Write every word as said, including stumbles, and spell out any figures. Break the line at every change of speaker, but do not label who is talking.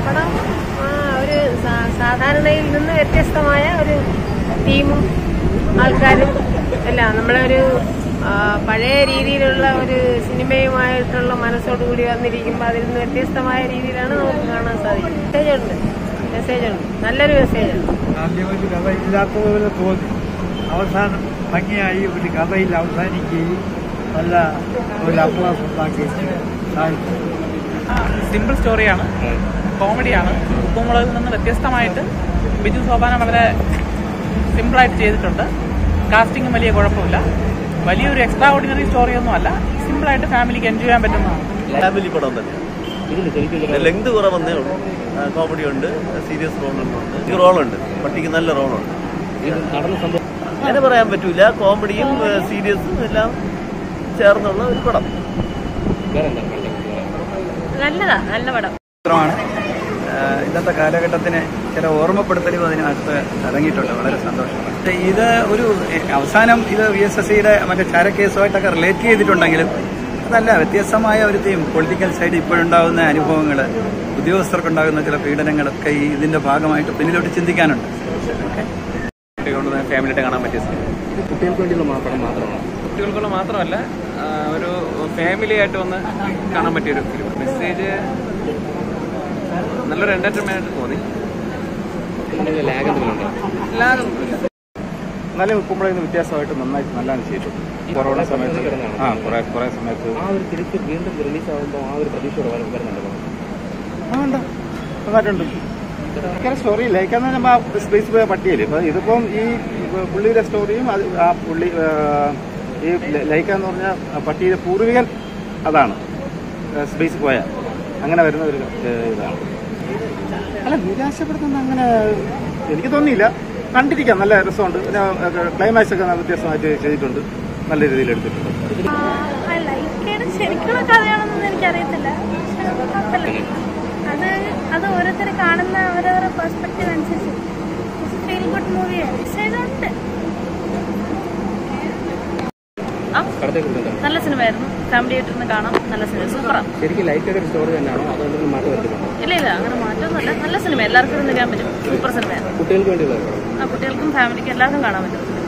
പടം ഒരു സാധാരണയിൽ നിന്ന് വ്യത്യസ്തമായ ഒരു ടീമും ആൾക്കാരും എല്ലാം നമ്മളൊരു പഴയ രീതിയിലുള്ള ഒരു സിനിമയുമായിട്ടുള്ള മനസ്സോടുകൂടി വന്നിരിക്കുമ്പോൾ അതിൽ നിന്ന് വ്യത്യസ്തമായ രീതിയിലാണ് നമുക്ക് കാണാൻ സാധിക്കും. മെസ്സേജുണ്ട് മെസ്സേജുണ്ട് നല്ലൊരു മെസ്സേജുണ്ട്.
ആദ്യമൊരു കഥ ഇല്ലാത്തതുപോലെ തോന്നി, അവസാനം ഭംഗിയായി ഒരു കഥയിൽ അവസാനിക്കുകയും നല്ല ഒരു അപ്ലാസ് ഉണ്ടാക്കുകയും സാധിക്കും.
സിമ്പിൾ സ്റ്റോറിയാണ്, കോമഡിയാണ്. ഉപ്പുമുളകിൽ നിന്ന് വ്യത്യസ്തമായിട്ട് ബിജു സോപാനം വളരെ സിമ്പിളായിട്ട് ചെയ്തിട്ടുണ്ട്. കാസ്റ്റിംഗും വലിയ കുഴപ്പമില്ല. വലിയൊരു എക്സ്ട്രാ ഓർഡിനറി സ്റ്റോറിയൊന്നും അല്ല, സിമ്പിളായിട്ട് ഫാമിലിക്ക് എൻജോയ് ചെയ്യാൻ പറ്റുന്നതാണ്.
ഫാമിലി പടം തന്നെയാണ്. ലെങ്ത് കുറവെന്നേ ഉള്ളൂ. കോമഡി ഉണ്ട്, സീരിയസ് റോളുണ്ട്, റോളുണ്ട് പട്ടിക്ക് നല്ല റോളുണ്ട്. അങ്ങനെ പറയാൻ പറ്റൂല. കോമഡിയും സീരിയസും എല്ലാം ചേർന്നുള്ള ഒരു പടം.
നല്ലതാ, നല്ല പടം.
ഇന്നത്തെ കാലഘട്ടത്തിന് ചില ഓർമ്മപ്പെടുത്തലും അതിനകത്ത് ഇറങ്ങിയിട്ടുണ്ട്. വളരെ സന്തോഷമാണ്. ഇത് ഒരു അവസാനം ഇത് വി എസ് എസ് സിയുടെ മറ്റേ ചാരക്കേസുമായിട്ടൊക്കെ റിലേറ്റ് ചെയ്തിട്ടുണ്ടെങ്കിലും അതല്ല, വ്യത്യസ്തമായ ഒരു തീം. പൊളിറ്റിക്കൽ സൈഡ് ഇപ്പോഴുണ്ടാകുന്ന അനുഭവങ്ങൾ, ഉദ്യോഗസ്ഥർക്കുണ്ടാകുന്ന ചില പീഡനങ്ങളൊക്കെ ഈ ഇതിന്റെ ഭാഗമായിട്ട് പിന്നിലോട്ട് ചിന്തിക്കാനുണ്ട്.
ഫാമിലിയായിട്ട് കാണാൻ പറ്റിയ
കുട്ടികൾക്ക് വേണ്ടിയുള്ള പടം മാത്രമാണ്.
കുട്ടികൾക്കുള്ള മാത്രമല്ല, ഒരു ഫാമിലിയായിട്ട് വന്ന് കാണാൻ പറ്റിയൊരു ഫിലിം. മെസ്സേജ് നല്ലൊരു എന്റർടൈൻമെന്റ് ആയിട്ട് തോന്നി.
നല്ല ഉപ്പുമ്പളയിൽ നിന്ന് വ്യത്യാസമായിട്ട് നന്നായിട്ട് നല്ലതാണ് ചെയ്തിട്ടുണ്ട്. കൊറോണ സമയത്ത് ആ കുറെ കുറെ സമയത്ത് ആ ഒരു തിരിച്ച് വീണ്ടും റിലീസ് ആകുമ്പോൾ ആ ഒരു പ്രതീക്ഷയോടെ വരുന്നുണ്ട്. ആ ഉണ്ട്, നന്നായിട്ടുണ്ട്. ഭയങ്കര സ്റ്റോറി ലൈക്കാന്ന് പറയുമ്പോൾ സ്പേസ് പോയ പട്ടിയല്ലേ. ഇപ്പം ഇതിപ്പം ഈ പുള്ളിയുടെ സ്റ്റോറിയും അത് ആ പുള്ളി ഈ ലൈക്കാന്ന് പറഞ്ഞാൽ പട്ടിയുടെ പൂർവികൻ അതാണ് സ്പേസ് പോയ അങ്ങനെ വരുന്ന ഒരു ഇതാണ്. അല്ല, നിരാശപ്പെടുത്തുന്ന അങ്ങനെ എനിക്ക് തോന്നിയില്ല. കണ്ടിരിക്കാം, നല്ല രസമുണ്ട്. പിന്നെ ക്ലൈമാക്സ് ഒക്കെ വ്യത്യസ്തമായിട്ട് ചെയ്തിട്ടുണ്ട്, നല്ല രീതിയിൽ എടുത്തിട്ടുണ്ട്.
ശരിക്കുള്ള കഥയാണെന്നൊന്നും എനിക്കറിയത്തില്ല. അത് അത് ഓരോരുത്തർ കാണുന്ന ഓരോരോ പെർസ്പെക്റ്റീവ് അനുസരിച്ച് ഫീൽ ഗുഡ് മൂവിയാണ്. മെസ്സേജുണ്ട്.
നല്ല സിനിമയായിരുന്നു, ഫാമിലി ആയിട്ടിരുന്ന് കാണാം. നല്ല സിനിമ, സൂപ്പറാണ്.
ശരിക്കും ലൈക്ക് ഒരു സ്റ്റോറി തന്നെയാണോ അതുകൊണ്ട് മാറ്റം വരുത്തുന്നുണ്ടോ?
ഇല്ല ഇല്ല, അങ്ങനെ മാറ്റമൊന്നുമില്ല. നല്ല സിനിമ, എല്ലാവർക്കും ഇരുന്ന് കാണാൻ പറ്റും. സൂപ്പർ സിനിമയാണ്.
കുട്ടികൾക്ക് വേണ്ടിയുള്ള
ആ കുട്ടികൾക്കും ഫാമിലിക്കും എല്ലാവർക്കും കാണാൻ പറ്റും.